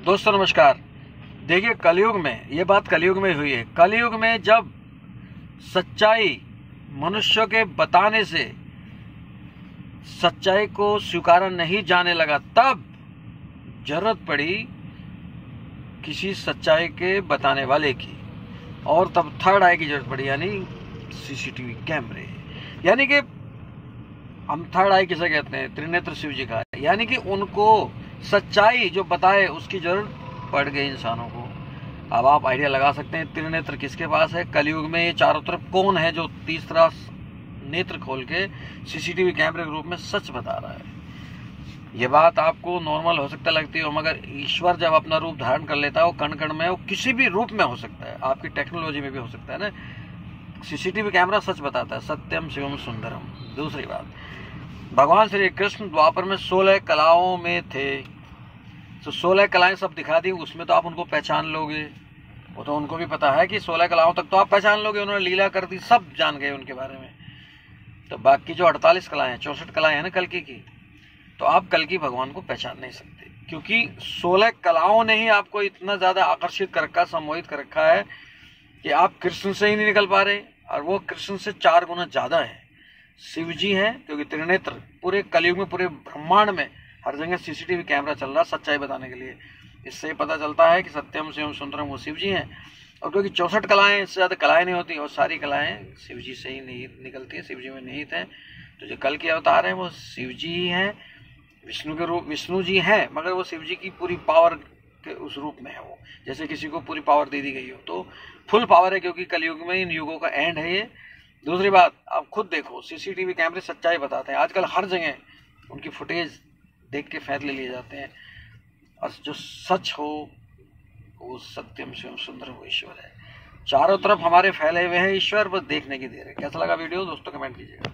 दोस्तों नमस्कार। देखिए, कलयुग में ये बात कलयुग में हुई है। कलयुग में जब सच्चाई मनुष्यों के बताने से सच्चाई को स्वीकारा नहीं जाने लगा, तब जरूरत पड़ी किसी सच्चाई के बताने वाले की, और तब थर्ड आई की जरूरत पड़ी, यानी सीसीटीवी कैमरे। यानी कि हम थर्ड आई किसे कहते हैं? त्रिनेत्र शिव जी का। यानी कि उनको सच्चाई जो बताए उसकी जरूरत पड़ गई इंसानों को। अब आप आइडिया लगा सकते हैं त्रिनेत्र किसके पास है कलयुग में। ये चारों तरफ कौन है जो तीसरा नेत्र खोल के सीसीटीवी कैमरे के रूप में सच बता रहा है? ये बात आपको नॉर्मल हो सकता लगती हो, मगर ईश्वर जब अपना रूप धारण कर लेता है, वो कण कण में, वो किसी भी रूप में हो सकता है, आपकी टेक्नोलॉजी में भी हो सकता है ना। सीसीटीवी कैमरा सच बताता है, सत्यम शिवम सुंदरम। दूसरी बात, भगवान श्री कृष्ण द्वापर में 16 कलाओं में थे, तो 16 कलाएं सब दिखा दी, उसमें तो आप उनको पहचान लोगे। वो तो उनको भी पता है कि 16 कलाओं तक तो आप पहचान लोगे, उन्होंने लीला कर दी, सब जान गए उनके बारे में। तो बाकी जो 48 कलाएं, 64 कलाएं हैं ना कल्कि की, तो आप कल्कि भगवान को पहचान नहीं सकते, क्योंकि 16 कलाओं ने ही आपको इतना ज्यादा आकर्षित कर रखा, सम्मोहित कर रखा है कि आप कृष्ण से ही नहीं निकल पा रहे, और वो कृष्ण से 4 गुना ज्यादा है। शिव जी हैं, क्योंकि त्रिनेत्र पूरे कलयुग में, पूरे ब्रह्मांड में हर जगह सीसीटीवी कैमरा चल रहा सच्चाई बताने के लिए। इससे पता चलता है कि सत्यम शिवम सुंदरम वो शिव जी हैं। और क्योंकि 64 कलाएं, इससे ज्यादा कलाएं नहीं होती, और सारी कलाएं शिव जी से ही निकलती है, शिव जी में निहित है। तो जो कल के अवतार हैं वो शिव जी ही हैं, विष्णु के रूप विष्णु जी हैं, मगर वो शिव जी की पूरी पावर के उस रूप में है। वो जैसे किसी को पूरी पावर दे दी गई हो, तो फुल पावर है, क्योंकि कलयुग में इन युगों का एंड है ये। दूसरी बात, आप खुद देखो, सीसीटीवी कैमरे सच्चाई बताते हैं। आजकल हर जगह उनकी फुटेज देख के फैसले लिए जाते हैं, और जो सच हो वो सत्यम शिवम सुंदर वो ईश्वर है। चारों तरफ हमारे फैले हुए हैं ईश्वर, बस देखने की देर है। कैसा लगा वीडियो दोस्तों, कमेंट कीजिएगा।